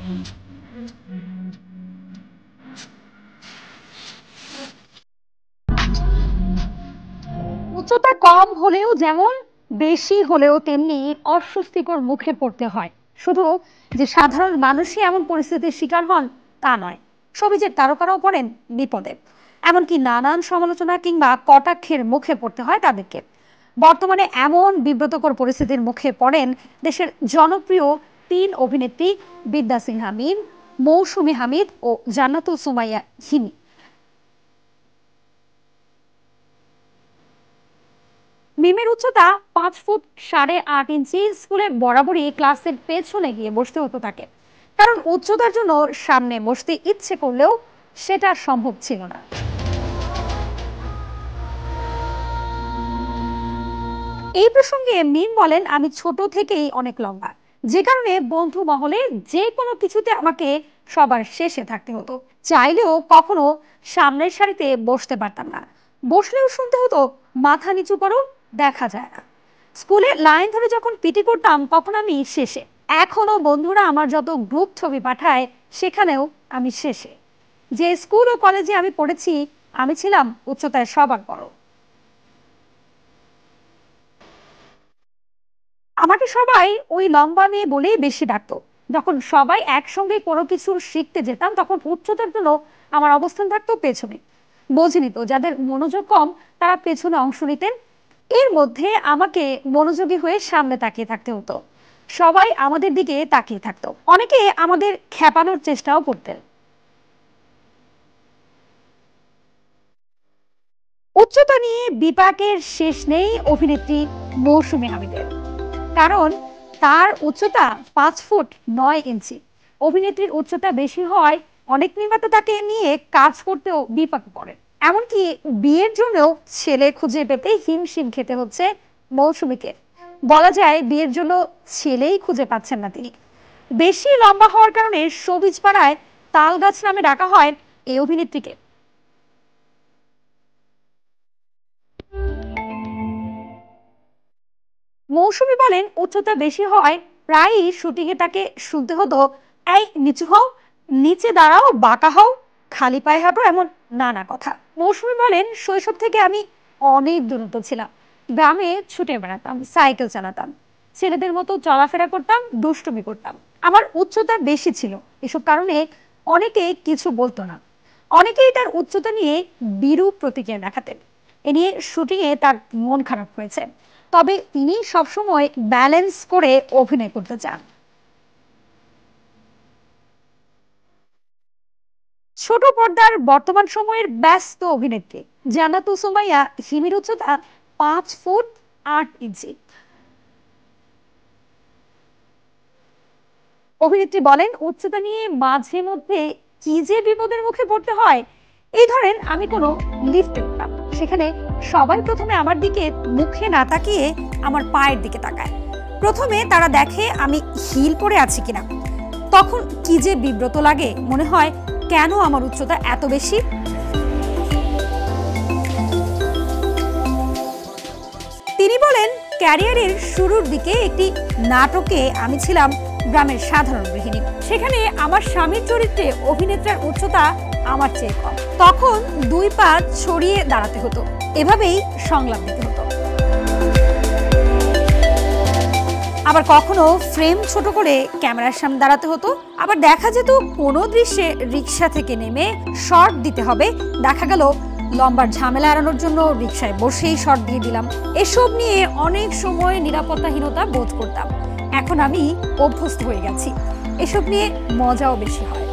উচ্চতা কম হলেও যেমন, বেশি হলেও তেমনি অস্বস্তিকর মুখে পড়তে হয়। শুধু যে সাধারণ মানুষই এমন পরিস্থিতির শিকার হন তা নয়, সমাজের তারকারাও পড়েন বিপদে। এমনকি নানান সমালোচনা কিংবা কটাক্ষের মুখে পড়তে হয় তাদেরকে। বর্তমানে এমন বিব্রতকর পরিস্থিতির মুখে পড়েন দেশের জনপ্রিয় 3 অভিনেত্রী বিদ্যা সিনহা মিম, মৌসুমী হামিদ ও জান্নাতুল সুমাইয়া হিমি। মিমের উচ্চতা 5 ফুট 8.5 ইঞ্চি। স্কুলে বরাবরই ক্লাসের পেছনে গিয়ে বসতে হতো তাকে, কারণ উচ্চতার জন্য সামনে বসতে ইচ্ছে করলেও সেটা সম্ভব ছিল না। এই প্রসঙ্গে মিম বলেন, আমি ছোট থেকেই অনেক লম্বা, যে কারণে বন্ধু মহলে যে কোনো কিছুতে আমাকে সবার শেষে থাকতে হতো। চাইলেও কখনো সামনের সারিতে বসতে পারতাম না, বসলেও শুনতে হতো মাথা নিচু করো, দেখা যায় না। স্কুলে লাইন ধরে যখন পিটি করতাম তখন আমি শেষে। এখনো বন্ধুরা আমার যত গ্রুপ ছবি পাঠায় সেখানেও আমি শেষে। যে স্কুল ও কলেজে আমি পড়েছি আমি ছিলাম উচ্চতায় সবার বড়। আমাকে সবাই ওই লম্বা মেয়ে বলেই বেশি ডাকতো। যখন সবাই একসঙ্গে কোনো কিছু শিখতে যেতাম তখন উচ্চতার জন্য আমার অবস্থান থাকতো পেছনে। বোঝেনি তো, যাদের মনোযোগ কম তারা পেছনে অংশ নিতেন। এর মধ্যে আমাকে মনোযোগী হয়ে সামনে তাকিয়ে থাকতে হতো। সবাই আমাদের দিকে তাকিয়ে থাকতো, অনেকে আমাদের খেপানোর চেষ্টাও করতেন। উচ্চতা নিয়ে বিপাকের শেষ নেই অভিনেত্রী মৌসুমী হামিদের, কারণ তার উচ্চতা 5 ফুট 9 ইঞ্চি। অভিনেত্রীর উচ্চতা বেশি হয় অনেক নির্মাতা তাকে নিয়ে কাজ করতেও বিপাকে পড়েন। এমনকি বিয়ের জন্যও ছেলে খুঁজে পেতে হিমশিম খেতে হচ্ছে মৌসুমীকে। বলা যায় বিয়ের জন্য ছেলেই খুঁজে পাচ্ছেন না তিনি। বেশি লম্বা হওয়ার কারণে সবিজ পাড়ায় তাল গাছ নামে ডাকা হয় এই অভিনেত্রীকে। মৌসুমী বলেন, উচ্চতা বেশি হওয়ায় প্রায়ই শুটিংয়ে তাকে শুনতে হতো, এই নিচু হও, নিচে দাঁড়াও, বাঁকা হও, খালি পায়ে হাঁটো, এমন নানা কথা। মৌসুমী বলেন, শৈশব থেকে আমি অনেক দূরত্ব ছিলাম। গ্রামে ছুটে বেড়াতাম, সাইকেল চালাতাম, ছেলেদের মতো চলাফেরা করতাম, দুষ্টুমি করতাম। আমার উচ্চতা বেশি ছিল, এসব কারণে অনেকে কিছু বলতো না। অনেকেই তার উচ্চতা নিয়ে বিরূপ প্রতিক্রিয়া দেখাতেন। এ নিয়ে শুটিংয়ে তার মন খারাপ হয়েছে, তবে তিনি সবসময় ব্যালেন্স করে অভিনয় করতে চান। ছোট পর্দার বর্তমান সময়ের ব্যস্ত অভিনেত্রী জান্নাতুল সুমাইয়া হিমির উচ্চতা 5 ফুট 8 ইঞ্চি। অভিনেত্রী বলেন, উচ্চতা নিয়ে মাঝে মধ্যে কি যে বিপদের মুখে পড়তে হয়। এই ধরেন আমি কোনো লিফটে উঠলাম, সেখানে সবাই প্রথমে আমার দিকে মুখে না তাকিয়ে আমার পায়ের দিকে তাকায়। প্রথমে তারা দেখে আমি হিল পরে আছি কিনা। তখন কি যে বিব্রত লাগে, মনে হয় কেন আমার উচ্চতা এত বেশি। তিনি বলেন, ক্যারিয়ারের শুরুর দিকে একটি নাটকে আমি ছিলাম গ্রামের সাধারণ গৃহিণী। সেখানে আমার স্বামীর চরিত্রে অভিনেত্রার উচ্চতা আমার চেয়ে কম। তখন 2 পা ছড়িয়ে দাঁড়াতে হতো, এভাবেই সংলাপ দিতে হতো। আবার কখনো ফ্রেম ছোট করে ক্যামেরার সামনে দাঁড়াতে হতো। আবার দেখা যেত কোনো দৃশ্যে রিক্সা থেকে নেমে শর্ট দিতে হবে, দেখা গেল লম্বার ঝামেলা এড়ানোর জন্য রিক্সায় বসেই শর্ট দিয়ে দিলাম। এসব নিয়ে অনেক সময় নিরাপত্তাহীনতা বোধ করতাম। এখন আমি অভ্যস্ত হয়ে গেছি, এসব নিয়ে মজাও বেশি হয়।